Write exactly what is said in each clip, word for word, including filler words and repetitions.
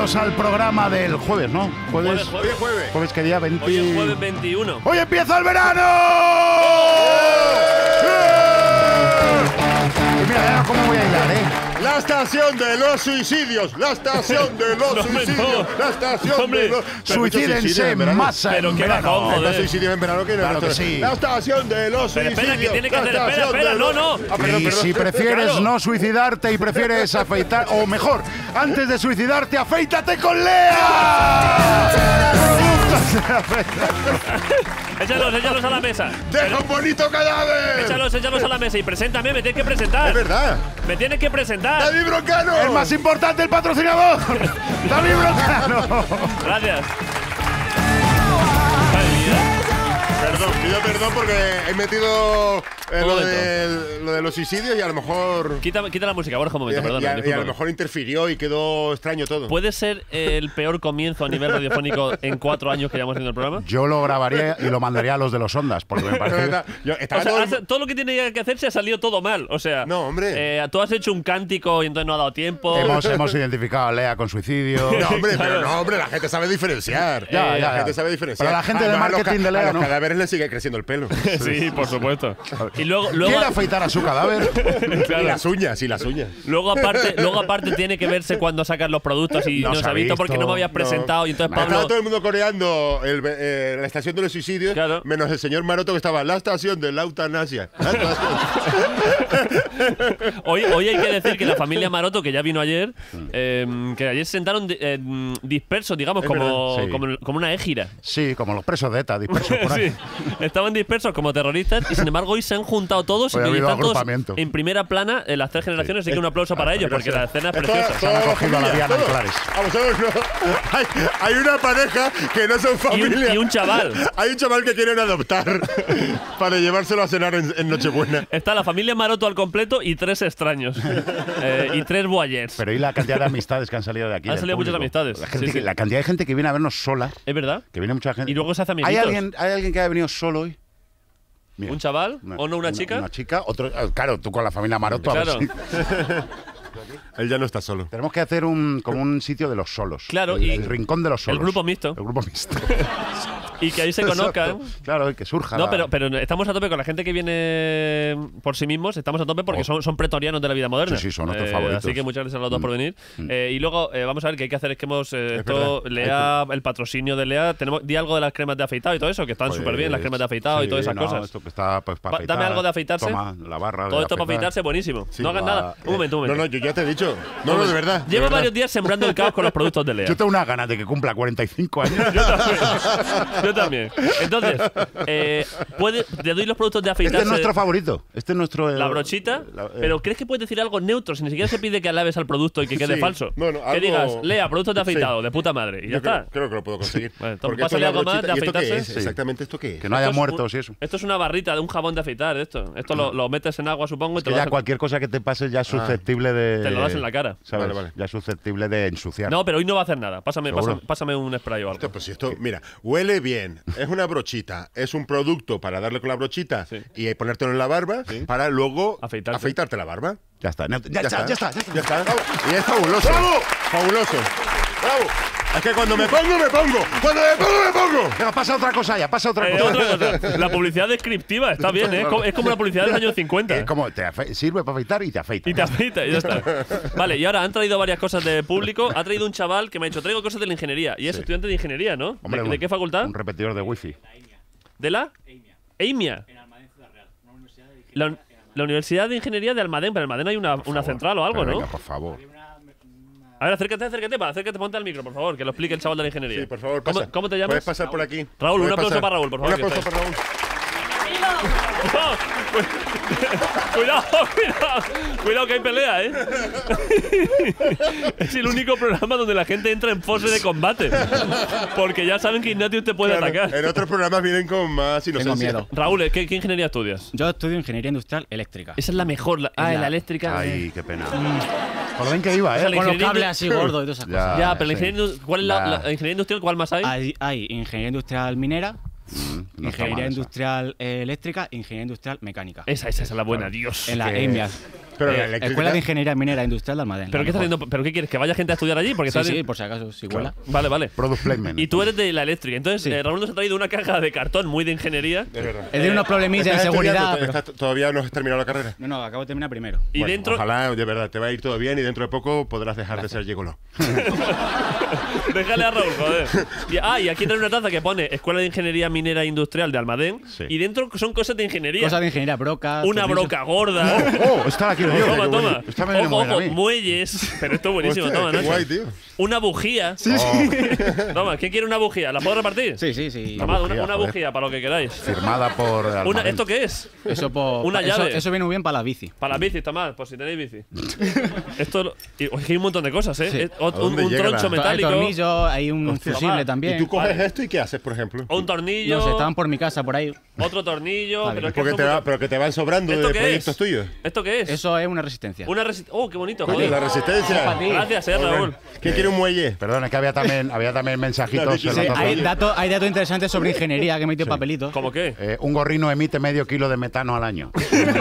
bienvenidos al programa del jueves, ¿no? Jueves, Jueves, jueves. jueves. ¿Jueves qué día? veinte... Hoy es jueves veintiuno. ¡Hoy empieza el verano! Y mira, ya cómo voy a hilar, ¿eh? La estación de los suicidios, la estación de los No, suicidios, no. la estación Hombre, de los... Suicídense en masa Pero en qué verano. bajón, joder. Los suicidios en verano que no. Claro que sí. La estación de los Pero suicidios. espera, que tiene que la hacer. Espera, estación espera, de no, los- no. Ah, perdón, Y perdón. si prefieres Claro. no suicidarte y prefieres afeitar, o mejor, antes de suicidarte, afeítate con Lea. Productos de afeitar. Échalos, échalos a la mesa. ¡Deja un bonito cadáver! Échalos, échalos a la mesa y preséntame, me tienes que presentar. Es verdad. Me tienes que presentar. ¡David Broncano! El más importante, el patrocinador. David Broncano. Gracias. Madre mía. Perdón, pido perdón porque he metido eh, Un lo, momento. de, lo de los suicidios y a lo mejor... Quita, quita la música, Borja, un Y, momento, y perdona. a, y a lo discúlpame. mejor interfirió y quedó extraño todo. ¿Puede ser el peor comienzo a nivel radiofónico en cuatro años que llevamos haciendo el programa? Yo lo grabaría y lo mandaría a los de los Ondas, porque me Es parece... verdad. Yo, estaba O sea, todo el- hace- todo lo que tiene que hacer se ha salido todo mal. O sea, No, hombre. eh, tú has hecho un cántico y entonces no ha dado tiempo. Hemos, hemos identificado a Lea con suicidio. No, hombre, Claro. pero no, hombre, la gente sabe diferenciar. Ya, Eh, ya, la ya. gente sabe diferenciar. Pero la gente de Además, a los marketing ca- de Lea, a los ¿no? cadáveres le sigue creciendo el pelo. Sí, por supuesto. Y luego, luego, ¿Quiere afeitar a su cadáver? claro. Y las uñas, y las uñas. Luego aparte, luego aparte tiene que verse cuando sacas los productos y No no, se se ha ha visto visto, porque no me habías No. presentado y entonces Estaba Pablo. todo el mundo coreando el, eh, la estación de los suicidios, Claro. menos el señor Maroto que estaba en la estación de la eutanasia. La estación. Hoy, hoy hay que decir que la familia Maroto, que ya vino ayer, eh, que ayer se sentaron di- eh, dispersos, digamos, Es como, verdad, sí. como, como una égira. Sí, como los presos de ETA, dispersos por ahí. Sí, estaban dispersos como terroristas y sin embargo hoy se han juntado todos Hoy ha y habido están todos agrupamiento. en primera plana en las tres generaciones, así que un aplauso para ellos Pero porque sí. la escena es Toda- preciosa. toda han la acogido a la familia, Diana todo. Anclares. Vamos a ver, no. hay, hay una pareja que no son Y un, familia. y un chaval. Hay un chaval que quieren adoptar para llevárselo a cenar en, en Nochebuena. Está la familia Maroto al completo y tres extraños. Eh, y tres boyers. Pero y la cantidad de amistades que han salido de aquí. Han del salido muchas público? amistades, La, gente sí, que- sí. la cantidad de gente que viene a vernos sola, ¿Es verdad? que viene mucha gente. Y luego se hace ¿Hay amiguitos. alguien, ¿Hay alguien que haya venido solo hoy? Mira, ¿Un chaval? ¿O no una chica? Una chica, otro, eh, claro, tú con la familia Maroto. a ver Claro. si- Él ya no está solo. Tenemos que hacer un, como un sitio de los solos. Claro, el, y- el rincón de los solos. el grupo mixto. El grupo mixto. Y que ahí se conozcan. Exacto. Claro, y que surja. No, la- pero, pero estamos a tope con la gente que viene por sí mismos. Estamos a tope porque Oh. son, son pretorianos de la vida moderna. Sí, sí, son nuestros Eh, favoritos. Así que muchas gracias a los dos por venir. Mm. Eh, y luego eh, vamos a ver qué hay que hacer. Es que hemos. eh, Es esto, verdad. Lea, el patrocinio de Lea. Tenemos, di algo de las cremas de afeitado y todo eso, que están Pues, súper bien, las cremas de afeitado y sí, todas esas no, cosas. Esto que está, pues, para Va- afeitar. dame algo de afeitarse. Toma, la barra. Todo de esto para afeitar. afeitarse, buenísimo. Sí, no hagan va, nada. Un momento, un No, momento. no, yo ya te he dicho. No, no, de verdad. de Llevo verdad. varios días sembrando el caos con los productos de Lea. Yo tengo unas ganas de que cumpla cuarenta y cinco años. Yo también. Yo también. Entonces, eh, puede, te doy los productos de Este afeitarse. es nuestro favorito. Este es nuestro. La brochita, la- eh, pero ¿crees que puedes decir algo neutro? Si ni siquiera se pide que alabes al producto y que quede Sí. falso. Bueno, que algo- digas, Lea, productos de afeitado, Sí. de puta madre. Y ya Yo creo, está. creo que lo puedo conseguir. Vale, entonces Porque pásale esto es la algo más de brochita. ¿Y esto qué afeitarse? es? Sí. Exactamente esto qué es. Que no haya Esto es muertos un- y eso. Esto es una barrita de un jabón de afeitar, esto. Esto lo, lo metes en agua, supongo, y te Que lo ya das. cualquier cosa que te pase ya es susceptible de. Te lo das en la cara. ¿Sabes? Vale, vale. Ya es susceptible de ensuciar. No, pero hoy no va a hacer nada. Pásame, ¿Seguro? pásame, pásame un spray o algo. Esto, pues si esto, mira, huele bien, es una brochita, es un producto para darle con la brochita Sí. y ponértelo en la barba para luego Afeitarte. afeitarte la barba. Ya está. Ya, ya está, ya está. Ya está. Ya está. Y es fabuloso. Fabuloso. ¡Bravo! Es que cuando me pongo, me pongo. Cuando me pongo, me pongo. Venga, pasa otra cosa ya, pasa otra Eh, cosa. otra cosa. La publicidad descriptiva está bien, ¿eh? Es como, es como la publicidad de los años cincuenta. Es como te afe- sirve para afeitar y te afeita. Y te afeita y ya está. Vale, y ahora han traído varias cosas de público. Ha traído un chaval que me ha dicho, traigo cosas de la ingeniería. Y es Sí. estudiante de ingeniería, ¿no? Hombre, ¿De, un- de qué facultad? Un repetidor de wifi. ¿De la? EIMIA. La, la Universidad de Ingeniería de Almadén. Pero en Almadén hay una, una favor. central o algo, Pero ¿no? venga, por favor. A ver, acércate, acércate, pa, acércate, ponte al micro, por favor, que lo explique el chaval de la ingeniería. Sí, por favor, ¿Cómo, pasa. cómo te llamas? Puedes pasar por aquí. Raúl, un Puedes aplauso pasar. para Raúl, por favor, Un que aplauso está para Raúl. Cuidado, cuidado, cuidado que hay pelea, ¿eh? Es el único programa donde la gente entra en fase de combate. Porque ya saben que Ignatius te puede Claro, atacar. en otros programas vienen con más inocencia. miedo. Raúl, ¿qué, qué ingeniería estudias? Yo estudio ingeniería industrial eléctrica. Esa es la mejor. La, ah, la- la eléctrica. Ay, qué pena. Por lo bien que iba, O sea, ¿eh? la Con los ingeniería cables indu- así gordos y todas esas Ya. cosas. Ya, pero la sí. ingeniería, indu- ¿cuál es la, La- la ingeniería industrial? ¿Cuál más hay? Hay, hay ingeniería industrial minera, Mm, no está mal ingeniería esa. industrial eh, eléctrica, ingeniería industrial mecánica. Esa, esa, esa es la buena, Dios. En la que- EIMIA. Pero Eh, la eléctrica... Escuela de Ingeniería Minera Industrial de Almadén. ¿Pero la qué estás mejor. haciendo? ¿Pero qué quieres? ¿Que vaya gente a estudiar allí? Porque Sí, estás sí, por si acaso, si huela. Vale, vale. Product placement. Y tú eres de la eléctrica. Entonces, Sí. eh, Raúl nos ha traído una caja de cartón muy de ingeniería. De verdad. Es de unos problemillas de ¿Estás seguridad. estudiando? pero- ¿Estás- ¿Todavía no has terminado la carrera? No, no, acabo de terminar primero. Y Bueno, dentro. Ojalá, de verdad, te va a ir todo bien y dentro de poco podrás dejar de ser gigoló. Déjale a Raúl, joder. Y, ah, y aquí trae una taza que pone Escuela de Ingeniería Minera Industrial de Almadén. Sí. Y dentro son cosas de ingeniería. Cosas de ingeniería, brocas. Una tornillos. broca gorda. Oh, esta la quiero yo. Toma, toma. Esta me viene Ojo, muy bien ojo, a mí. muelles. Pero esto es buenísimo, Hostia, toma, qué Nacho. guay, tío. Una bujía. Toma, ¿quién quiere una bujía? ¿La puedo repartir? Sí, sí, sí. Tomad, bujía, una, una joder. bujía para lo que queráis. Firmada por. Una, Almadén. ¿Esto qué es? Eso, por, Una eso, llave. eso viene muy bien para la bici. Para las bicis, tomad, por si tenéis bici. Esto. lo- y, oye, hay un montón de cosas, ¿eh? Sí. Es- o- ¿A un, dónde un llega troncho la- Hay metálico. tornillos, hay un Hostia. fusible Toma. también. ¿Y tú coges Vale. esto y qué haces, por ejemplo? O un tornillo. No sé, estaban por mi casa por ahí. Otro tornillo. Vale. Pero es que Porque son te va- muchos- pero que te van sobrando ¿Esto de qué proyectos es? tuyos. ¿Esto qué es? Eso es una resistencia. Una resi- Oh, qué bonito, Coño, joder. la resistencia. Para ti. Gracias, eh, Raúl. ¿Quién quiere un muelle? Perdón, es que había también, había también mensajitos. No, en sí, la Sí, taza. hay datos hay datos interesantes sobre ingeniería que he metido papelitos. ¿Cómo qué? Eh, un gorrino emite medio kilo de metano al año.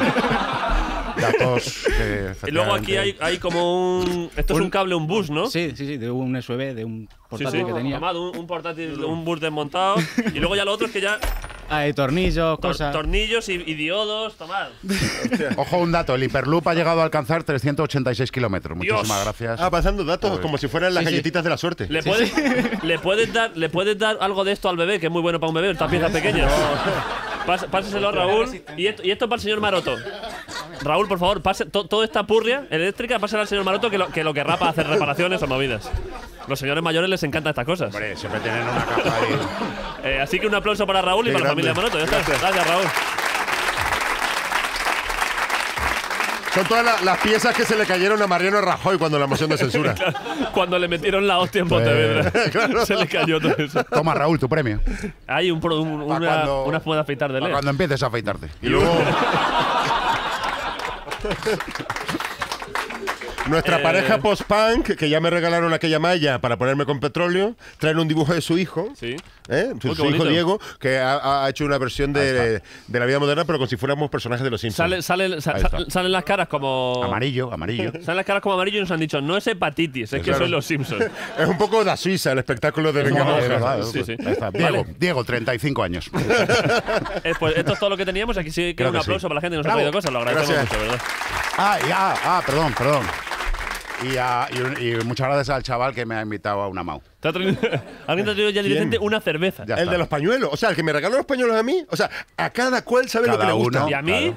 Datos que. Y luego aquí hay, hay como un. Esto es un cable, un bus, ¿no? Sí, sí, sí, de un S U V, de un Sí, portátil sí. que tenía. Tomad un, un portátil, un bus desmontado. Y luego ya lo otro es que ya. Hay tornillos, tor- cosas. tornillos y, y diodos, tomad. Ojo, un dato: el Hyperloop ha llegado a alcanzar trescientos ochenta y seis kilómetros. Muchísimas Dios. gracias. Ah, pasando datos Joder. como si fueran las Sí, sí. galletitas de la suerte. ¿Le, puedes, ¿le, puedes dar, ¿Le puedes dar algo de esto al bebé? Que es muy bueno para un bebé, estas piezas pequeñas. Pas- Páseselo a Raúl. Y esto, y esto para el señor Maroto. Raúl, por favor, pase to- toda esta purria eléctrica, pásela al señor Maroto que lo, que lo querrá para hacer reparaciones o movidas. Los señores mayores les encantan estas cosas. Hombre, siempre tienen una caja ahí. Eh, así que un aplauso para Raúl y Qué para la grande. familia Maroto. Ya está. Gracias, Raúl. Son todas la- las piezas que se le cayeron a Mariano Rajoy cuando la moción de censura. Cuando le metieron la hostia en Pontevedra, se le cayó todo eso. Toma, Raúl, tu premio. Hay un, pro- un- Pa' una, cuando- una espuma de afeitar de Para Lea. cuando empieces a afeitarte. Y luego. Nuestra Eh. pareja post-punk, que ya me regalaron aquella malla para ponerme con petróleo, traen un dibujo de su hijo. Sí. ¿eh? Su, Oh, qué su hijo bonito. Diego, que ha, ha hecho una versión de, de la vida moderna, pero como si fuéramos personajes de los Simpsons. Sale, sale, sa- Ahí está. sa- salen las caras como. Amarillo, amarillo. Salen las caras como amarillo y nos han dicho, no es hepatitis, es que Claro. soy los Simpsons. Es un poco da Suiza el espectáculo de Venga No, Monja. es verdad, Sí, sí. Ahí está. Diego, Vale. Diego, treinta y cinco años. Eh, pues esto es todo lo que teníamos. Aquí sí que Creo un que aplauso sí. para la gente que nos Bravo. ha traído cosas. Lo agradecemos Gracias. mucho, ¿verdad? Ah, y, ah, ah, perdón, perdón. Y, ah, y un- y muchas gracias al chaval que me ha invitado a una Mau. ¿Te ha traído- Alguien te ha traído ya directamente una cerveza. Ya El está. de los pañuelos. O sea, el que me regaló los pañuelos a mí. O sea, a cada cual sabe lo que Cada le gusta. uno. ¿Y a mí?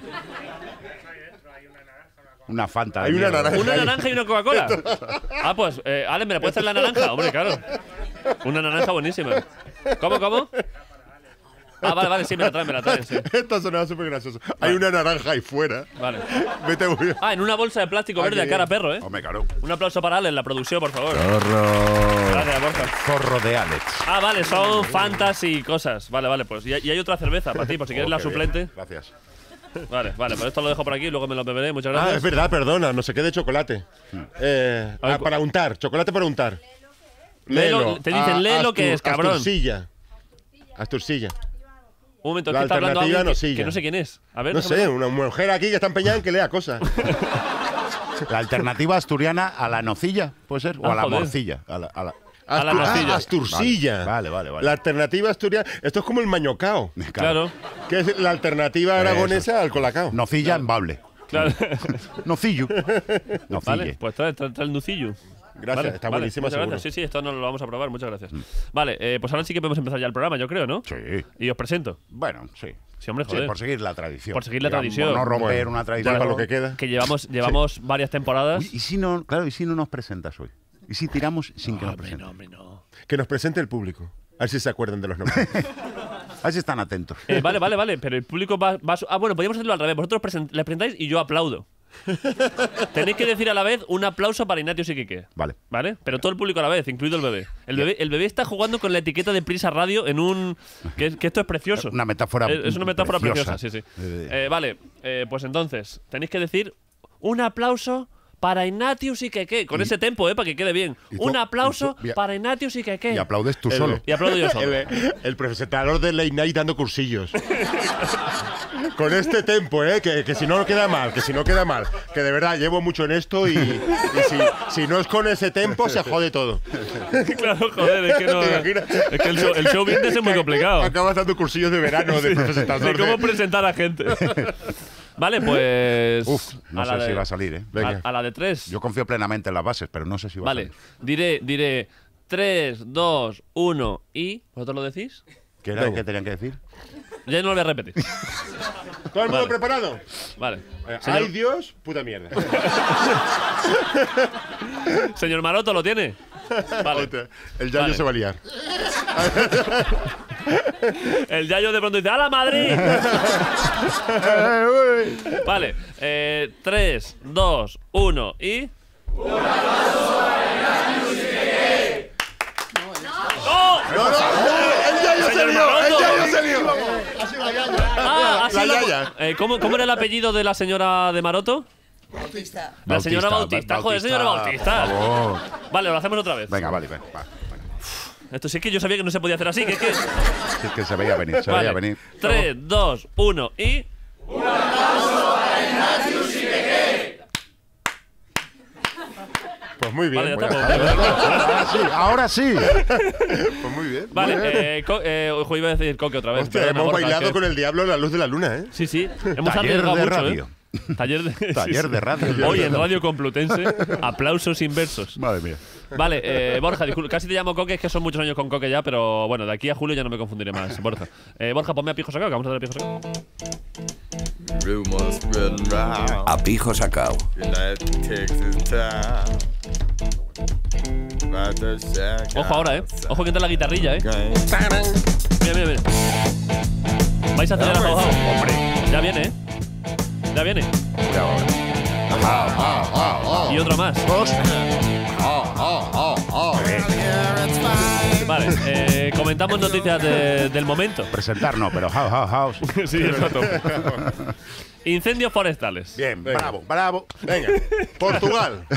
Una Fanta. de Hay una mierda. naranja. ¿Una naranja y una Coca-Cola? Ah, pues, eh, Ale, ¿me le puedes traer la naranja? Hombre, claro. Una naranja buenísima. ¿Cómo, cómo? Ah, vale, vale, sí, me la traen, me la traen, sí. Esto sonaba súper gracioso. Hay una naranja ahí fuera. Vale. Vete muy bien. Ah, en una bolsa de plástico Ah, verde qué a cara bien. perro, ¿eh? Hombre, claro. Un aplauso para Ale en la producción, por favor. Zorro. Gracias, Borja. Zorro de Alex. Ah, vale, son fantas y cosas. Vale, vale, pues. Y hay, y hay otra cerveza para ti, por si quieres Oh, la qué bien. suplente. Gracias. Vale, vale, pues esto lo dejo por aquí y luego me lo beberé. Muchas Ah, gracias. es verdad, perdona, no sé qué de chocolate. Eh, A ver, ah, para untar, chocolate para untar. Léelo, te dicen, A- lee lo Astur- que es, cabrón. Asturcilla. Asturcilla. Un momento, es La que está hablando alternativa alguien no que, sigue. que no sé quién es. A ver, No déjame sé, ver. una mujer aquí que está empeñada en que lea cosas. La alternativa asturiana a la nocilla, ¿puede ser? O Ah, a la joder. morcilla. A la, a la- A la Astur- nocilla. ah, Asturcilla. Vale, vale, vale. La alternativa asturiana. Esto es como el mañocao, Claro, que es la alternativa aragonesa al colacao. Nocilla en bable. claro. Nocillo. Nocille. Vale, pues trae, trae, trae el nucillo. Gracias, Vale, está vale, buenísima, muchas seguro. gracias. Sí, sí, esto no lo vamos a probar. Muchas gracias. Vale, eh, pues ahora sí que podemos empezar ya el programa, yo creo, ¿no? Sí. Y os presento. Bueno, sí. Sí, hombre, Sí, joder. por seguir la tradición. Por seguir la Digamos, tradición. No romper Bueno, una ya tradición. para lo que queda. Que llevamos, llevamos varias temporadas. Uy, y si no, claro, y si no nos presentas hoy. Y si tiramos sin que nos hombre, presentes. no, hombre, no. Que nos presente el público. A ver si se acuerdan de los nombres. A ver si están atentos. Eh, vale, vale, vale, pero el público va, va a su- Ah, bueno, podríamos hacerlo al revés. Vosotros present- le presentáis y yo aplaudo. Tenéis que decir a la vez un aplauso para Ignatius Iquique. Vale. ¿Vale? Pero todo el público a la vez, incluido el bebé. El bebé, el bebé está jugando con la etiqueta de Prisa Radio en un. Que, que esto es precioso. Una metáfora Es, es una metáfora preciosa. preciosa, sí, sí. Eh, Eh, vale, eh, pues entonces, tenéis que decir un aplauso para Ignatius Iquique. Con Y- ese tempo, ¿eh? Para que quede bien. y tú- Un aplauso y tú- y a- para Ignatius Iquique. Y aplaudes tú El- solo. Y aplaudo yo solo. el, el presentador de Late Night dando cursillos. con este tempo, ¿eh? Que, que si no queda mal, que si no queda mal. Que de verdad llevo mucho en esto y, y si, si no es con ese tempo se jode todo. Claro, joder, es que no. Es que el show, el show business es muy complicado. Acabas dando cursillos de verano de presentador. De cómo presentar a gente. Vale, pues. Uf, no a sé la de- si va a salir, ¿eh? Venga. A, a la de tres. Yo confío plenamente en las bases, pero no sé si va Vale, a salir. diré, diré tres, dos, uno y. ¿Vosotros lo decís? ¿Qué era Venga. que tenían que decir? Ya no lo voy a repetir. ¿Todo el mundo Vale. preparado? Vale. Eh, Señor, Ay Dios, puta mierda. señor Maroto, ¿lo tiene? Vale. El Yayo Vale. se va a liar. El Yayo de pronto dice ¡Hala, Madrid! Vale. Eh, tres, dos, uno y. ¡Oh! No, no, el Yayo se Señor lió, el Maroto. Yayo se lió. Ah, así La lo- Yaya. Eh, ¿cómo, ¿Cómo era el apellido de la señora de Maroto? Bautista. La señora Bautista, Bautista. Joder, señora Bautista. Por favor. Vale, lo hacemos otra vez. Venga, vale, venga, va, venga. Esto sí es que yo sabía que no se podía hacer así. Que es que. Sí, es que se veía venir, se Vale. veía venir. tres, dos, uno y. Pues muy bien. Vale, ya pues, está. Ahora sí, ahora sí. pues muy bien. Vale, muy bien. eh, co- eh, ojo, iba a decir coque otra vez. Hostia, Perdona, hemos Borja, bailado que- con el diablo a la luz de la luna, ¿eh? Sí, sí. Hemos Taller arriesgado de mucho, radio. ¿eh? Taller de, Taller sí, sí. de radio. Hoy en Radio Complutense, aplausos inversos. Madre mía. Vale, eh, Borja, disculpa, casi te llamo Coque, es que son muchos años con Coque ya, pero bueno, de aquí a julio ya no me confundiré más, Borja. Eh, Borja, ponme a Pijo Sacao, que vamos a hacer a Pijo Sacao. Rumors spreading round. A pijo sacao. United Texas town. About to check Ojo ahora, eh. out Ojo que entra la guitarrilla, eh. game. Mira, mira, mira. Vais a acelerar, Jau, Jau. Hombre. Ya viene, eh. Ya viene. Ya va. Y otro más. Dos. Vale, eh, comentamos noticias de- del momento. Presentar no, pero house, house, house. Sí, exacto. Incendios forestales. Bien, Venga. bravo, bravo. Venga, Portugal.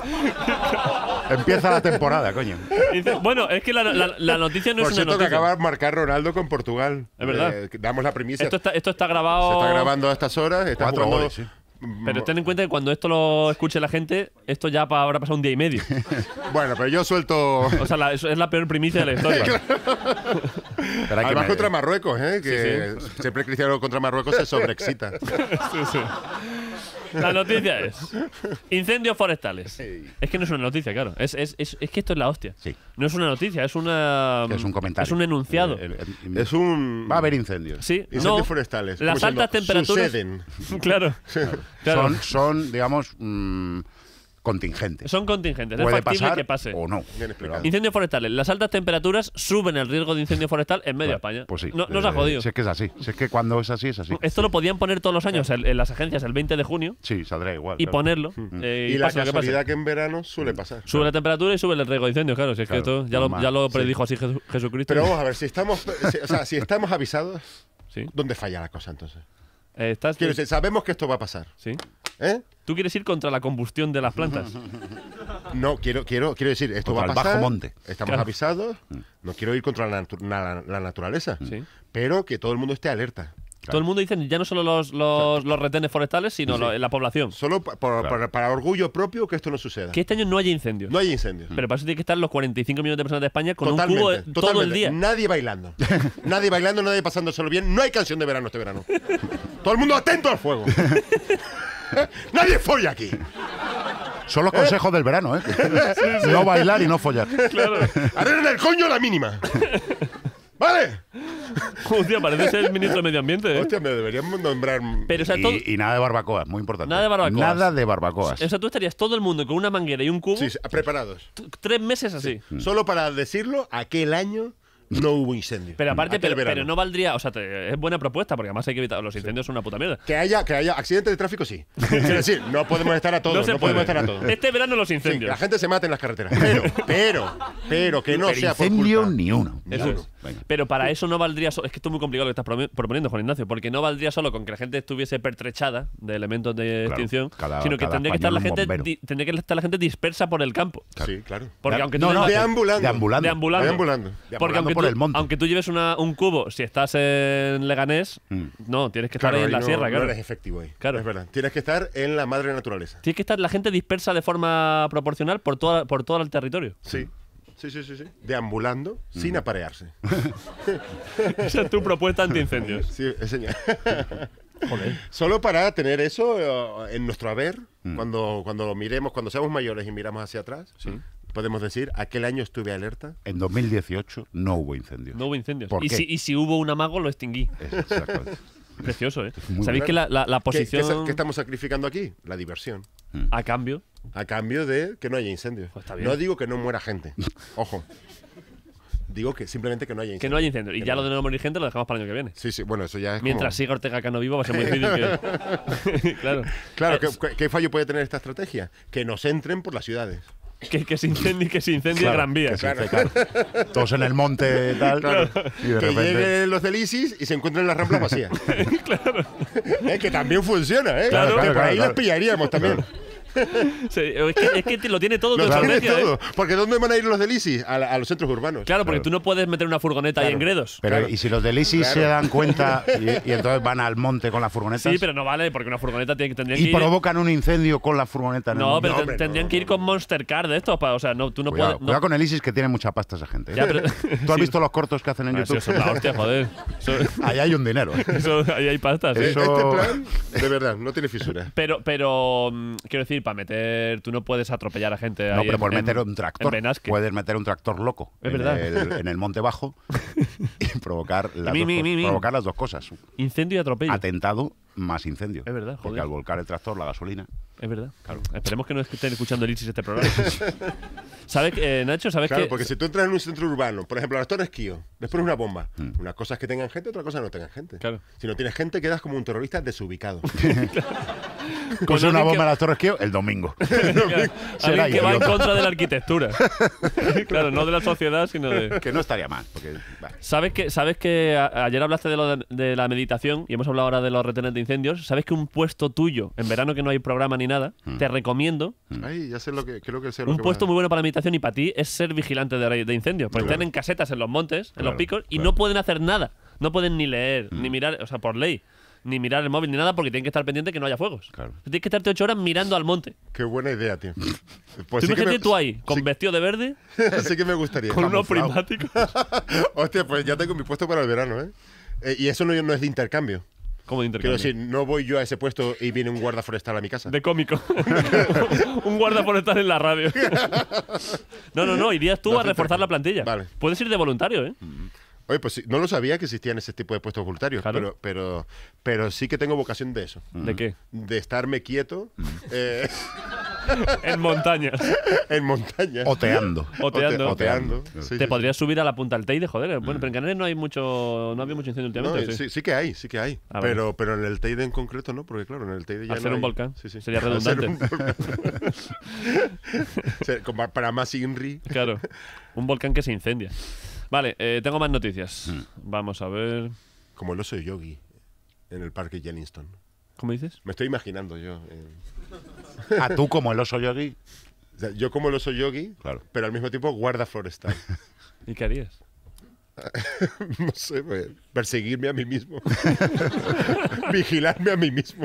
Empieza la temporada, coño. Ince- Bueno, es que la, la- la noticia no Por es una cierto, que noticia. acaba de marcar Ronaldo con Portugal. Es verdad. Eh, damos la primicia. Esto está, esto está Se grabado. está grabando a estas horas. Está Cuatro jugando- goles, sí. Pero ten en cuenta que cuando esto lo escuche la gente, esto ya pa- habrá pasado un día y medio. Bueno, pero yo suelto. O sea, la- eso es la peor primicia de la historia. Pero hay que Además me- contra Marruecos, ¿eh? Que siempre Cristiano contra Marruecos se sobreexcita. Sí, sí. La noticia es incendios forestales. Es que no es una noticia, claro. Es, es, es, es que esto es la hostia. Sí. No es una noticia, es una. que es un comentario. Es un enunciado. El- el- el- Es un. Va a haber incendios. Sí, Incendios no. forestales. Las como altas diciendo, temperaturas. Suceden. Claro. Claro. Son, son, digamos, mm, contingentes. Son contingentes. Es Puede factible pasar que pase. o no. Bien explicado. Incendios forestales. Las altas temperaturas suben el riesgo de incendio forestal en media España. Pues sí. No, nos ha Eh, jodido. Si es que es así. Si es que cuando es así, es así. Esto lo podían poner todos los años en, en las agencias el veinte de junio Sí, saldrá igual. y claro. ponerlo. eh, Y la pase lo que pase. casualidad que en verano suele pasar. Sube la temperatura y sube el riesgo de incendios, claro. Si es Claro, que esto ya lo, normal. ya lo Sí. predijo así Jesu- Jesucristo. Pero vamos a ver, si estamos, si- o sea, si estamos avisados, Sí. ¿dónde falla la cosa entonces? Eh, estás, Quiero decir, sabemos que esto va a pasar. sí. ¿Eh? ¿Tú quieres ir contra la combustión de las plantas? No, quiero, quiero, quiero decir, esto Contra va a el pasar. bajo monte. Estamos Claro. avisados. No quiero ir contra la, natu- la- la naturaleza. Sí. Pero que todo el mundo esté alerta. Todo el mundo dice ya no solo los, los, los retenes forestales, sino lo- la población. Solo pa- por- para, para orgullo propio que esto no suceda. Que este año no haya incendios. No hay incendios. Pero para eso tiene que estar los cuarenta y cinco millones de personas de España con Totalmente, un cubo eh, todo el totalmente. día. Nadie bailando. Nadie bailando, nadie pasándoselo bien. No hay canción de verano este verano. Todo el mundo atento al fuego. Nadie folla aquí. Son los consejos del verano, ¿eh? No bailar y no follar. Arreglen el coño la mínima. ¿Vale? Hostia, parece ser el ministro de Medio Ambiente, ¿eh? Hostia, me deberíamos nombrar. Pero, o sea, todo, Y, y nada de barbacoas, muy importante. Nada de barbacoas. Nada de barbacoas. o sea, tú estarías todo el mundo con una manguera y un cubo Sí, sí, preparados. t- tres meses así. Solo para decirlo, aquel año no hubo incendio. Pero aparte, Aquel pero, verano. pero no valdría, o sea, te- es buena propuesta porque además hay que evitar, los incendios son una puta mierda. Que haya, que haya accidentes de tráfico, sí. Es decir, no podemos estar a todos. No, se podemos puede. estar a todos. Este verano los Sí, que incendios. la gente se mate en las carreteras. Pero, pero, pero, que no Pero sea por incendio culpa. ni uno. Eso Ninguno. es. Venga. Pero para eso no valdría solo. Es que esto es muy complicado lo que estás promo- proponiendo, Juan Ignacio, porque no valdría solo con que la gente estuviese pertrechada de elementos de Claro, extinción, cada- sino que cada tendría que estar la español un gente bombero. di- tendría que estar la gente dispersa por el campo. Sí, claro. Porque De- aunque no, tú no, lleves- Deambulando. Deambulando. deambulando. Deambulando. Porque Deambulando aunque por tú, el monte. aunque tú lleves una- un cubo, si estás en Leganés, Mm. no, tienes que estar Claro, ahí en ahí la no, sierra, no claro. eres efectivo ahí. Claro. Es verdad. Tienes que estar en la madre naturaleza. Tiene que estar la gente dispersa de forma proporcional por, toda, por todo el territorio. Sí. Sí, sí, sí, sí. Deambulando sin aparearse. Esa es tu propuesta antiincendios. Sí, es señal. Solo para tener eso eh, en nuestro haber, cuando, cuando lo miremos, cuando seamos mayores y miramos hacia atrás, podemos decir, aquel año estuve alerta. En dos mil dieciocho no hubo incendios. No hubo incendios. ¿Por y, qué? si, y si hubo un amago, lo extinguí. Exactamente. Precioso, ¿eh? muy ¿Sabéis claro. que la, la- la ¿Qué, qué posición sa- qué estamos sacrificando aquí? La diversión. a cambio? A cambio de que no haya incendios. Pues está bien. No digo que no muera gente. Ojo. Digo que simplemente que no haya Que incendios. no haya incendios. Y Que ya no- lo de no morir gente lo dejamos para el año que viene. Sí, sí, bueno, eso ya es Mientras como... siga Ortega Cano vivo va a ser muy difícil que... claro. Claro, Eh, ¿qué, qué- qué fallo puede tener esta estrategia? Que nos entren por las ciudades. que, que se incendie, que se incendie Claro, Gran Vía. que se dice, claro, todos en el monte tal. Y de Que repente. lleguen los del ISIS y se encuentren las ramplas vacías. Eh, que también funciona, ¿eh? Claro, que claro, por ahí claro. los pillaríamos también. Sí, es, que, es que te lo tiene todo tu Lo tiene estrategia, ¿eh? todo. Porque ¿dónde van a ir los del ISIS? A, la- a los centros urbanos. Claro, porque Claro. tú no puedes meter una furgoneta ahí en Gredos. Pero, Claro. ¿y si los del ISIS Claro. se dan cuenta y, y entonces van al monte con las furgonetas? Sí, pero no vale, porque una furgoneta tiene, tendría que Y ir... provocan un incendio con la furgoneta en el No, monte. pero No, te- hombre, tendrían no, que ir no, con Monster Car de estos. pa- O sea, no, tú no Cuidado, puedes... no- cuidado con el ISIS, que tiene mucha pasta esa gente. ¿eh? Ya, pero- ¿Tú has sí. visto los cortos que hacen en Ah, sí, YouTube? eso es la hostia, joder. Eso, Ahí hay un dinero. ¿eh? eso- ahí hay pasta, sí. Eh, Eso- Este plan, de verdad, no tiene fisura. Pero, pero mm, quiero decir, para meter, tú no puedes atropellar a gente. No, ahí pero en- por en- meter un En tractor. Benasque. Puedes meter un tractor loco Es en, verdad. el, en el monte bajo y provocar las, Mi, dos, mi, cos- mi, mi. provocar las dos cosas. Incendio y atropello. Atentado más incendio. Es verdad, Porque joder. al volcar el tractor, la gasolina. Es verdad. Esperemos que no estén escuchando el ISIS este programa. ¿Sabes, qué, eh, Nacho? ¿Sabes Claro, que porque si tú entras en un centro urbano, por ejemplo, a las Torres Kio, después una bomba. Mm. Una cosa es que tengan gente, otra cosa es que no tengan gente. Claro. Si no tienes gente, quedas como un terrorista desubicado. Pues una alguien bomba que- en las Torres Kio el domingo. Claro, Será alguien que va en idiota. contra de la arquitectura. Claro, no de la sociedad, sino de... Que no estaría mal. Porque, vale. ¿Sabes que, sabes que a- ayer hablaste de, lo de, de la meditación y hemos hablado ahora de los retenes de incendios? ¿Sabes que un puesto tuyo, en verano que no hay programa ni nada, te recomiendo Ay, ya sé lo que creo que sé lo un que puesto va. muy bueno para la meditación y para ti es ser vigilante de, de incendios? Porque Claro. están en casetas en los montes, en Claro, los picos, y claro. no pueden hacer nada. No pueden ni leer, ni mirar, o sea, por ley, ni mirar el móvil ni nada porque tienen que estar pendientes que no haya fuegos. Claro. Tienes que estarte ocho horas mirando al monte. Qué buena idea, tío. Pues Tú sí que imagínate me- tú ahí, con sí- vestido de verde, sí que me gustaría. con unos Camuflado. prismáticos. Hostia, pues ya tengo mi puesto para el verano, ¿eh? Eh, y eso no, no es de intercambio. Como de Quiero intercambio. decir, no voy yo a ese puesto y viene un guarda forestal a mi casa. De cómico. Un guarda por estar en la radio. No, no, no. Irías tú No a hace reforzar intercambio. la plantilla. Vale. Puedes ir de voluntario, ¿eh? Oye, pues sí, no lo sabía que existían ese tipo de puestos voluntarios, Claro. pero, pero, pero sí que tengo vocación de eso. ¿De qué? De estarme quieto eh, En montañas. en montaña. Oteando. Oteando. Ote- oteando. Claro. Sí, Te sí, podrías subir a la punta del Teide, joder. Bueno, pero en Canarias no hay mucho, no había mucho incendio No, últimamente. eh, sí. sí, sí que hay, sí que hay. Ah, vale. pero, pero en el Teide en concreto no, porque claro, en el Teide ya Al no ser un hay- volcán, Sí, sí. sería Al ser un redundante. volcán. O sea, como para más INRI. Claro. Un volcán que se incendia. Vale, eh, tengo más noticias. Vamos a ver. Como el oso yogi en el parque Yellowstone. ¿Cómo dices? Me estoy imaginando yo. eh. A tú como el oso yogi. O sea, yo como el oso yogi, Claro. pero al mismo tiempo guarda forestal. ¿Y qué harías? No sé, pues, perseguirme a mí mismo. Vigilarme a mí mismo.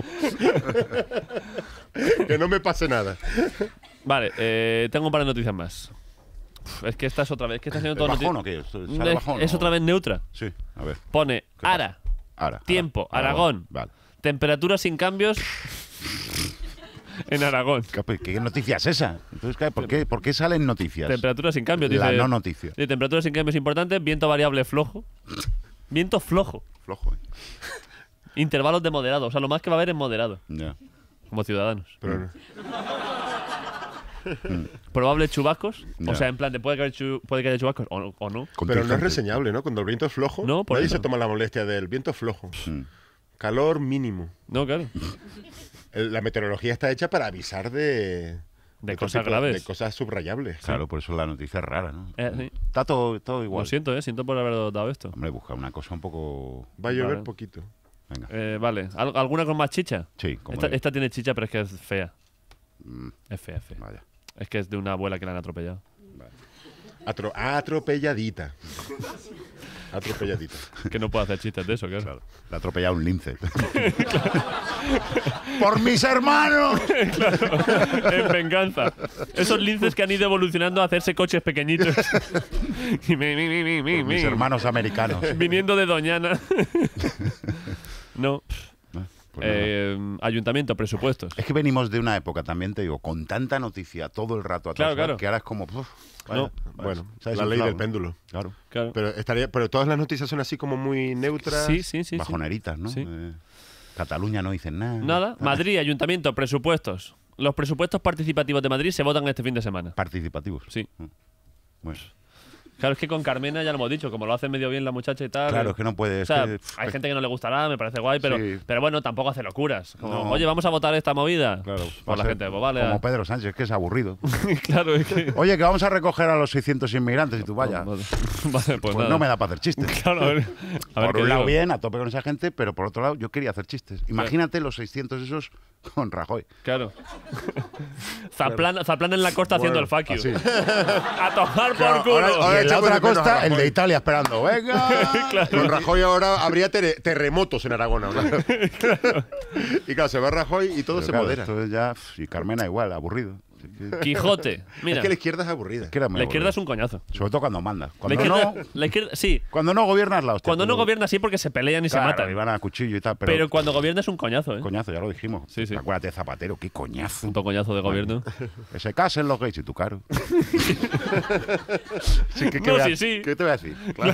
Que no me pase nada. Vale, eh, tengo un par de noticias más. Uf, es que esta es otra vez. Es que está haciendo todo ¿Bajón noti- o qué? ¿Sale Es, bajón es o- otra vez neutra. Sí, a ver. Pone pasa? Ara, Ahora. tiempo, Aragón. Vale. Temperatura sin cambios en Aragón. ¿Qué, qué noticia es esa? Entonces, ¿qué- ¿por, qué, ¿por qué salen noticias? Temperatura sin cambios. La dice, no noticia. dice, temperatura sin cambios importantes, viento variable flojo. Viento flojo. Flojo, ¿eh? Intervalos de moderado. O sea, lo más que va a haber es moderado. Ya. Como ciudadanos. Pero, Probables chubascos. Ya. O sea, en plan, de puede que haya, chu- puede que haya chubascos o, o no. pero no es Contingente. reseñable, ¿no? Cuando el viento es flojo, No, por nadie eso. se toma la molestia del viento flojo. Mm. Calor mínimo. No, claro. El- La meteorología está hecha para avisar de, De otro cosas tipo graves. De cosas subrayables. Claro, por eso la noticia es rara, ¿no? Eh, sí. Está todo, todo igual. Lo siento, eh. Siento por haber dado esto. Hombre, busca una cosa un poco... Va a llover Vale. poquito. Venga. Eh, vale. ¿Al- ¿Alguna con más chicha? Sí, como Esta, de- esta tiene chicha, pero es que es fea. Mm, Es fea, es fea. vaya. Es que es de una abuela que la han atropellado. Atro- atropelladita. Atropelladita. Que no puedo hacer chistes de eso, claro. Le ha atropellado un lince. ¡Por mis hermanos! En venganza. Esos linces que han ido evolucionando a hacerse coches pequeñitos. Y mi, mi, mi, mi, mi, Por mis mi. hermanos americanos. Viniendo de Doñana. No. Pues nada. Eh, ayuntamiento, presupuestos. Es que venimos de una época también, te digo, con tanta noticia todo el rato atrás, Claro, claro. que ahora es como... uf, vaya, No. vaya, Bueno, se ha la ley desinflado, del ¿no? péndulo. Claro. Claro. Pero, estaría, pero todas las noticias son así como muy neutras. Sí, sí, sí. sí. Bajoneritas, ¿no? Sí. Eh, Cataluña no dicen nada. Nada. Madrid, ayuntamiento, presupuestos. Los presupuestos participativos de Madrid se votan este fin de semana. Participativos. Sí. Bueno. Claro, es que con Carmena ya lo hemos dicho, como lo hace medio bien la muchacha y tal. Claro, es que no puede... O es sea, que- hay gente que no le gustará, me parece guay, pero, Sí. pero bueno, tampoco hace locuras. Como, No. oye, vamos a votar esta movida. Claro, Por va a la ser gente, pues vale. Como Pedro Sánchez, que es aburrido. Claro, es que. Oye, que vamos a recoger a los seiscientos inmigrantes y tú vaya. Vale, Pues, vale, pues, nada. no me da para hacer chistes. Claro, a ver, a ver Por qué un lado digo. bien, a tope con esa gente, pero por otro lado yo quería hacer chistes. Imagínate los seiscientos esos con Rajoy. Claro. Zaplan, Zaplan en la costa haciendo el fuck you. así. A tomar por Claro, culo. ahora- ahora Y en la echamos otra de menos a costa, el Rajoy. de Italia esperando. ¡Venga! Con Rajoy ahora habría tere- terremotos en Aragón ahora. Y claro, se va Rajoy y todo Pero se claro, modera. esto es ya, pf, y Carmena igual, aburrido. Así que- Quijote. Mira, Es que la izquierda es aburrida. que era muy la izquierda es aburrido. un coñazo. Sobre todo cuando manda. La Cuando izquierda, no, la izquierda, sí. cuando no gobiernas la hostia. Cuando no pero- gobierna sí porque se pelean y Claro, se matan. y van a cuchillo y tal, pero, Pero cuando gobierna es un coñazo, ¿eh? coñazo, ya lo dijimos. Sí, sí. Acuérdate de Zapatero, qué coñazo. Puto coñazo de gobierno. Que se casen los gays y tú, caro. Sí, ¿qué, qué No, voy a- sí, sí. ¿Qué te voy a decir? Claro.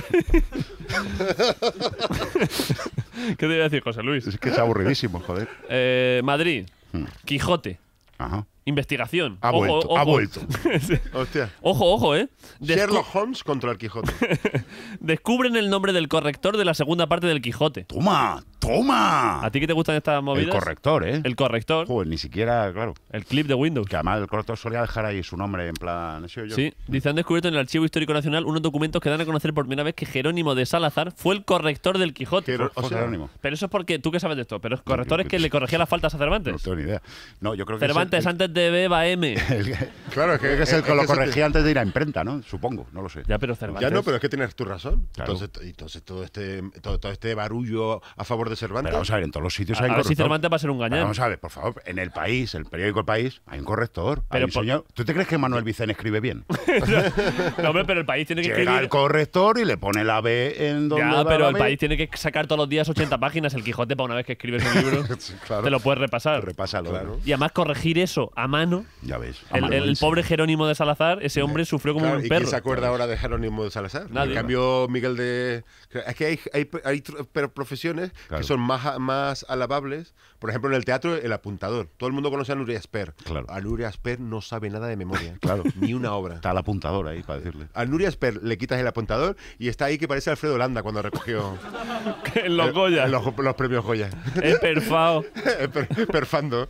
¿Qué te iba a decir, José Luis? Es que es aburridísimo, joder. Eh, Madrid. Hmm. Quijote. Ajá. Investigación. Ha Ojo, vuelto, ojo. ha vuelto. Sí. Hostia. Ojo, ojo, ¿eh? Descu- Sherlock Holmes contra el Quijote. Descubren el nombre del corrector de la segunda parte del Quijote. Toma, toma. ¿A ti qué te gustan estas El movidas? corrector, ¿eh? El corrector. Joder, ni siquiera, claro. El clip de Windows. Que además el corrector solía dejar ahí su nombre en plan... ¿sí, yo? Sí, dice, han descubierto en el Archivo Histórico Nacional unos documentos que dan a conocer por primera vez que Jerónimo de Salazar fue el corrector del Quijote. Jero- Fue o sea, Jerónimo. Pero eso es porque, ¿tú qué sabes de esto? Pero el corrector yo- es que le corregía las faltas a No Cervantes. tengo ni idea. No, yo creo que... Cervantes es el, antes de Beba M. el- Claro, es que, creo que es el que lo que se te- corregía antes de ir a imprenta, ¿no? Supongo, no lo sé. Ya, pero Cervantes. Ya no, pero es que tienes tu razón. Claro. Entonces, entonces todo este todo, todo este barullo a favor de Cervantes. Pero vamos a ver, en todos los sitios A, hay a ver si corrector. Cervantes va a ser un Pero gañán. vamos a ver, por favor, en el país, el periódico El País, hay un corrector. Hay Pero un por- señor. ¿Tú te crees que Manuel Vicente escribe bien? No, hombre, pero el país tiene que Llega escribir. el corrector y le pone la B en donde Ya, va pero la el B. país tiene que sacar todos los días ochenta páginas. El Quijote, para una vez que escribes un libro, Sí, claro. te lo puedes repasar. Repásalo. Claro. Y además corregir eso a mano. Ya ves. El, el amanuense. pobre Jerónimo de Salazar, ese hombre sufrió como Claro, un ¿y perro. quién se acuerda ahora de Jerónimo de Salazar? Nadie. En cambio, Miguel de... Es que hay, hay, hay tr- pero profesiones Claro. que son más, más alabables. Por ejemplo, en el teatro, el apuntador. Todo el mundo conoce a Nuria Esper. Claro. A Nuria Esper no sabe nada de memoria. Claro. Ni una obra. Está el apuntador ahí para decirle. A Nuria Esper le quitas el apuntador y está ahí que parece Alfredo Landa cuando recogió En los Goya. los, los premios Goya. Es perfao. Per- Perfando.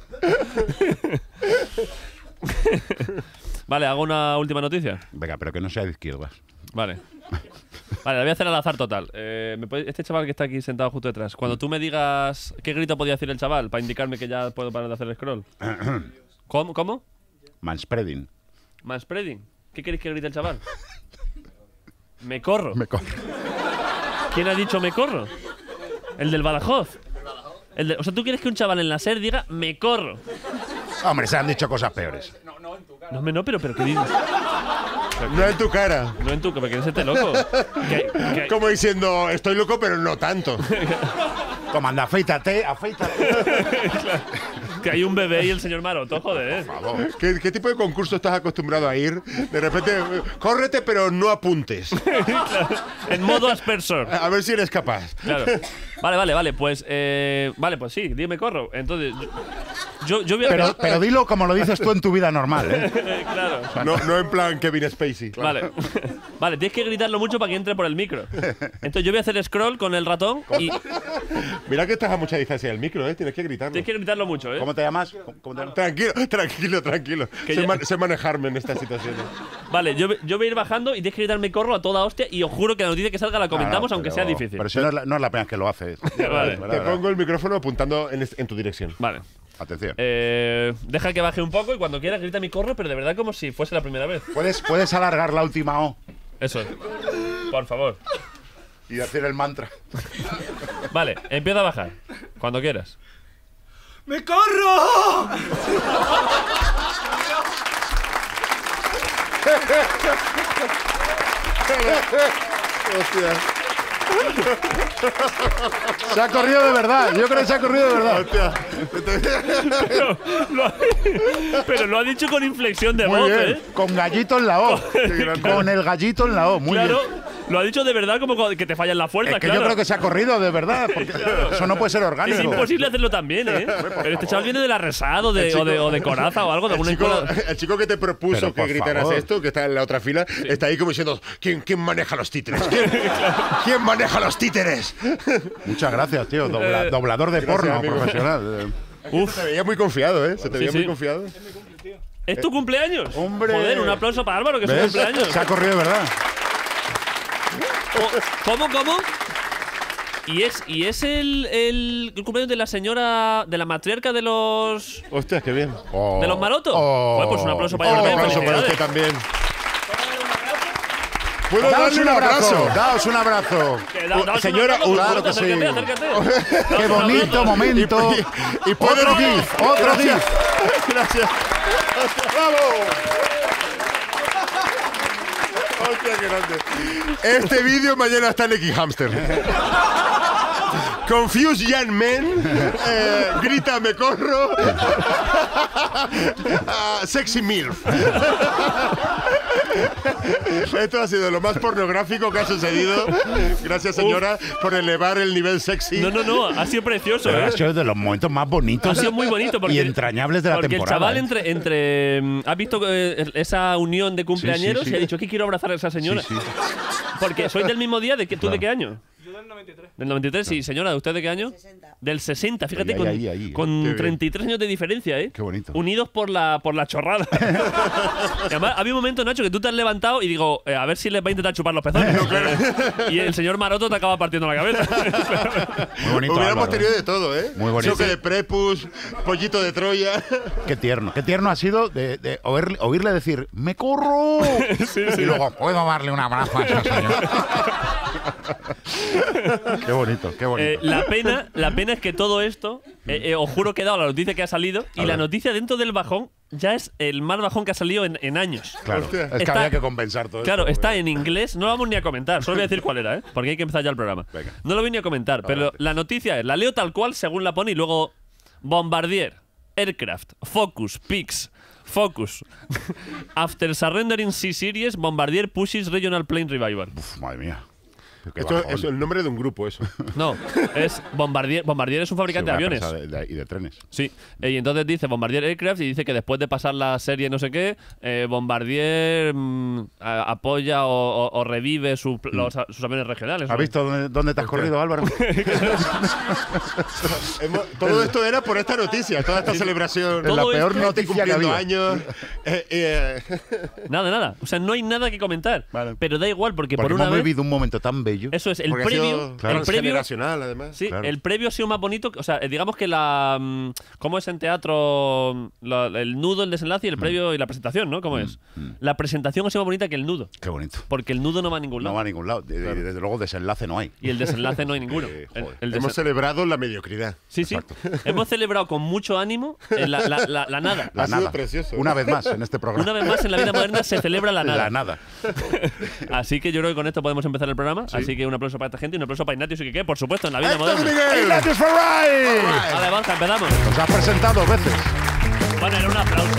Vale, hago una última noticia. Venga, pero que no sea de izquierdas. Vale. Vale, la voy a hacer al azar total. Eh, ¿me puede- este chaval que está aquí sentado justo detrás, cuando tú me digas qué grito podía decir el chaval para indicarme que ya puedo parar de hacer el scroll. ¿Cómo? ¿Cómo? Manspreading. Manspreading. ¿Qué queréis que grite el chaval? Me corro. Me corro. ¿Quién ha dicho me corro? El del Badajoz. El de- o sea, ¿tú quieres que un chaval en la SER diga me corro? Hombre, se han dicho cosas peores. No, me no, pero, pero ¿qué dices? No en tu cara. No en tu, porque eres este loco. Que- que- Como diciendo, estoy loco, pero no tanto. Toma, anda, afeítate, afeítate. que hay un bebé y el señor Maroto, joder. Por favor. ¿Qué, qué tipo de concurso estás acostumbrado a ir? De repente, eh, córrete, pero no apuntes. En modo aspersor. A ver si eres capaz. Claro. Vale, vale, vale. Pues, eh, vale, pues sí, dime corro. Entonces, yo, Yo, yo voy a... Pero, pero dilo como lo dices tú en tu vida normal, ¿eh? claro. No, no en plan Kevin Spacey. Vale. Vale, tienes que gritarlo mucho para que entre por el micro. Entonces yo voy a hacer scroll con el ratón y Mira que estás a mucha distancia del micro, ¿eh? Tienes que gritarlo. tienes que gritarlo mucho, ¿eh? ¿Cómo te llamas? ¿Cómo te llamas? Tranquilo, tranquilo, tranquilo. Que Sé, ya- man- sé manejarme en estas situaciones. Vale, yo, yo voy a ir bajando y tienes que gritarme corro a toda hostia y os juro que la noticia que salga la comentamos, No, no, aunque pero- sea difícil. Pero si no es la, no es la primera vez que lo haces. Vale. Te pongo el micrófono apuntando en, es- en tu dirección. Vale. Atención. Eh, deja que baje un poco y cuando quieras grita mi corro, pero de verdad como si fuese la primera vez. ¿Puedes, puedes alargar la última O Eso es. Por favor. y decir el mantra. Vale, empieza a bajar. Cuando quieras. ¡Me corro! Se ha corrido de verdad. Yo creo que se ha corrido de verdad. Pero lo, ha, pero lo ha dicho con inflexión de Muy voz, bien. ¿eh? Con gallito en la O. Con el gallito en la O. Muy Claro, bien. lo ha dicho de verdad como co- que te fallan las fuerzas, Es que claro. yo creo que se ha corrido de verdad. Porque eso no puede ser orgánico. Es imposible hacerlo también, ¿eh? Pero este chaval viene del arrasado de, El chico- o, de, o de coraza o algo, de El alguna chico, escuela. el chico que te propuso Pero, que por gritaras favor. esto, que está en la otra fila, está ahí como diciendo: ¿quién, quién maneja los títeres? ¿Quién, ¿quién maneja los títeres? Mucha gracias, tío. Dobla- Eh, doblador de gracias, porno amigo. profesional. Uf, Se te veía muy confiado, ¿eh? Se te Sí, veía sí. muy confiado. ¿es tu cumpleaños? Hombre. Joder, un aplauso para Álvaro, que es su ¿Ves? cumpleaños. Se ha corrido de verdad. O- ¿Cómo, cómo? Y es, y es el, el, el cumpleaños de la señora, de la matriarca de los Hostia, qué bien. Oh. de los marotos. Oh. Joder, pues un aplauso para Un ella. aplauso para felicidades. usted también. ¿Puedo Daos darle un abrazo. abrazo? Daos un abrazo. Que da- daos Señora, un aplauso, claro por que favor, sí. acércate, acércate. Qué bonito momento. Y, y puede Otro GIF, otro GIF. Gracias. ¡Bravo! Hostia, qué grande. Este vídeo mañana está en X Hamster. Confused Young Men, eh, grita me corro, Ah, Sexy Milf. Esto ha sido lo más pornográfico que ha sucedido. Gracias, señora, por elevar el nivel sexy. No, no, no, ha sido precioso, Pero ¿eh? ha sido de los momentos más bonitos Ha sido muy bonito porque, y entrañables de la porque temporada. el chaval ¿eh? entre, entre mm, ha visto eh, esa unión de cumpleañeros Sí, sí, sí. y ha dicho que quiero abrazar a esa señora. Sí, sí. Porque sois del mismo día, de que, ¿tú de qué año? Yo del noventa y tres. Del noventa y tres, sí, señora, ¿usted de qué año? sesenta. Del sesenta, fíjate, Ahí, con, ahí, ahí, ahí. con Qué bien. treinta y tres años de diferencia, ¿eh? Qué bonito. Unidos por la, por la chorrada. Y además, había un momento, Nacho, que tú te has levantado y digo, eh, a ver si les va a intentar chupar los pezones. Y el señor Maroto te acaba partiendo la cabeza. Muy bonito. Hubiéramos Álvaro, tenido ¿eh? de todo, ¿eh? Muy bonito. Choque de prepus, pollito de Troya. Qué tierno. Qué tierno ha sido de, de oírle, oírle decir, ¡me corro! Y luego, ¿puedo darle un abrazo a esa señora? Qué bonito, qué bonito. Eh, la pena, la pena es que todo esto, eh, eh, os juro que he dado la noticia que ha salido y la noticia dentro del bajón ya es el más bajón que ha salido en, en años. claro, hostia. es que Está- había que compensar todo Claro, esto. está en inglés, no lo vamos ni a comentar, solo voy a decir cuál era, ¿eh? Porque hay que empezar ya el programa. Venga. No lo voy ni a comentar, pero la noticia es, la leo tal cual según la pone y luego Bombardier, Aircraft, Focus, Pix, Focus. After surrendering C-Series, Bombardier pushes Regional Plane Revival. Uf, madre mía. Qué Esto bajón. es el nombre de un grupo, eso. No, es Bombardier. Bombardier es un Sí, fabricante una de aviones. empresa de- de- y de trenes. Sí, eh, y entonces dice Bombardier Aircraft y dice que después de pasar la serie no sé qué, eh, Bombardier mm, a- apoya o, o- o revive su- los- sus aviones regionales. ¿Has ¿no? visto dónde, dónde te has corrido, Álvaro? Hemos- todo esto era por esta noticia, toda esta celebración. Es la peor Estoy noticia que cumpliendo había. años. Eh, eh, Nada, nada. O sea, no hay nada que comentar. Vale. Pero da igual porque, Porque por una hemos vez… vivido un momento tan bello. Eso es, el porque ha previo… sido el previo transgeneracional, además. Sí, Claro. el previo ha sido más bonito. O sea, eh, digamos que la. mm, ¿Cómo es en teatro? mm, la- el nudo, el desenlace y Mm. el previo y la presentación, ¿no? ¿Cómo es? La presentación ha sido más bonita que el nudo. Qué bonito. Porque el nudo no va a ningún No lado. va a ningún lado. De- de- Desde luego, desenlace no hay. Y el desenlace no hay ninguno. Eh, El- joder. el Hemos desen- celebrado la mediocridad. Sí, sí. Hemos celebrado con mucho ánimo eh, la, la- la- la nada. La Ha sido nada. precioso. Una vez más en este programa. Una vez más en la vida moderna se celebra la nada. La nada. Así que yo creo que con esto podemos empezar el programa. Así que un aplauso para esta gente y un aplauso para Ignatius y que, por supuesto, en la vida ¡Héctor moderna. Miguel! Ignatius Farray. Vale, Borja, empezamos. Nos has presentado dos veces. Bueno, era un aplauso.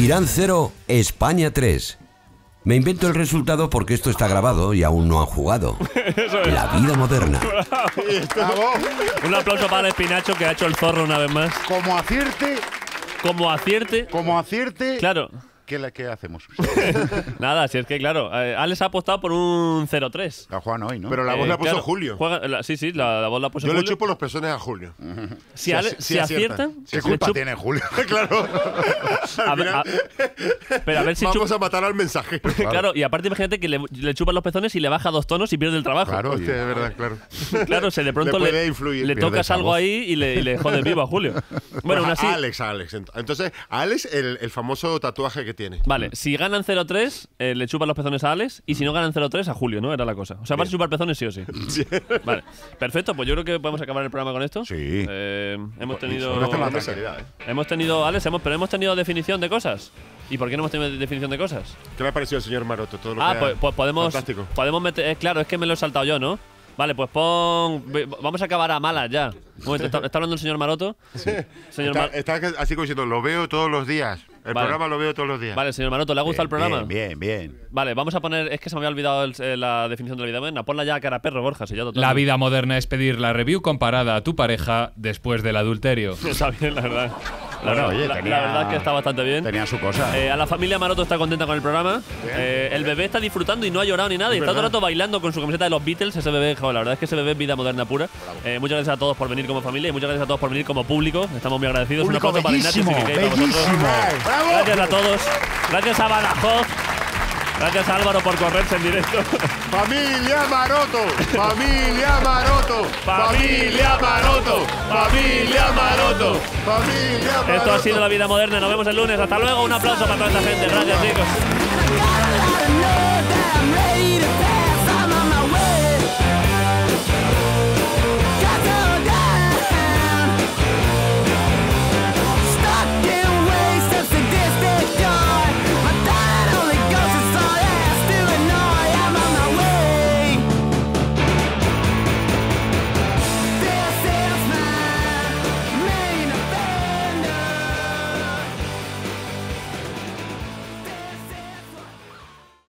Irán cero, España tres. Me invento el resultado porque esto está grabado y aún no han jugado. La vida moderna. Un aplauso para el Espinacho que ha hecho el zorro una vez más. Como acierte, Como acierte. como acierte. Claro. ¿Qué, le- qué hacemos? Nada, si es que claro. eh, Alex ha apostado por un cero tres. La Juan hoy, ¿no? Pero la voz Eh, la puso claro, Julio. juega- la- sí, sí, la, la voz la puso Yo le Julio. chupo los pezones a Julio. Si, si Ale- aci- si si acierta, aciertan. ¿Qué le culpa chup- tiene Julio? Claro. A ver, a- pero a ver si Vamos chup- a matar al mensaje. Claro, y aparte imagínate que le, le chupan los pezones y le baja dos tonos y pierde el trabajo. Claro, Hostia, de verdad, claro. Claro, se de pronto Le le, puede influir. le Pierde tocas esa algo voz. ahí y le, y le jodes vivo a Julio. Bueno, aún Pues así. a Alex, a Alex. Entonces, a Alex, el, el famoso tatuaje que tiene. Vale, si ganan cero tres, eh, le chupan los pezones a Alex. Y si no ganan cero tres, a Julio, ¿no? Era la cosa. O sea, vas a chupar pezones sí o sí. Vale, perfecto. Pues yo creo que podemos acabar el programa con esto. Sí. Eh, hemos tenido. No está mal tranquilidad, ¿eh? Hemos tenido, Alex, hemos, pero hemos tenido definición de cosas. ¿Y por qué no hemos tenido definición de cosas? ¿Qué le ha parecido al señor Maroto? Todo lo Ah, que ha- pues, pues podemos, Fantástico. podemos meter. eh, claro, es que me lo he saltado yo, ¿no? Vale, pues pon. ve- Vamos a acabar a malas ya. Un momento, ¿está, está hablando el señor Maroto? Señor Está, Mar- está así como diciendo, lo veo todos los días. El Vale. programa lo veo todos los días. Vale, señor Maroto, ¿le ha gustado el programa? Bien, bien, bien. Vale, vamos a poner. Es que se me había olvidado el- eh, la definición de la vida moderna. Ponla ya a cara a perro, Borja. Si ya total. La vida moderna es pedir la review comparada a tu pareja después del adulterio. Está bien, la verdad. La, Bueno, verdad- oye, la- tenía- la verdad es que está bastante bien. Tenía su cosa. Eh, a la familia Maroto está contenta con el programa. Eh, el bebé está disfrutando y no ha llorado ni nada. Y está todo el rato bailando con su camiseta de los Beatles. Ese bebé, joder, la verdad es que ese bebé es vida moderna pura. Eh, muchas gracias a todos por venir como familia y muchas gracias a todos por venir como público. Estamos muy agradecidos. Público Un aplauso para Ignacio bellísimo, Siriquei, para vosotros. bellísimo. ¡Bravo! Gracias a todos. Gracias a Badajoz. Gracias a Álvaro por correrse en directo. ¡Familia Maroto! ¡Familia Maroto! ¡Familia Maroto! ¡Familia Maroto! ¡Familia Maroto! Esto ha sido La Vida Moderna. Nos vemos el lunes. Hasta luego. Un aplauso para toda esta gente. Gracias, chicos.